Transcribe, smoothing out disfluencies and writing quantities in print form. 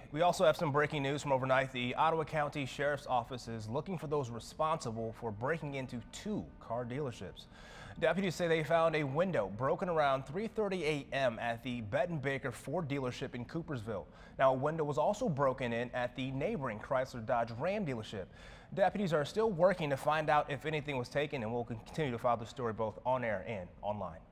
We also have some breaking news from overnight. The Ottawa County Sheriff's Office is looking for those responsible for breaking into 2 car dealerships. Deputies say they found a window broken around 3:30 a.m. at the Betten Baker Ford dealership in Coopersville. Now, a window was also broken in at the neighboring Chrysler Dodge Ram dealership. Deputies are still working to find out if anything was taken, and will continue to follow the story both on air and online.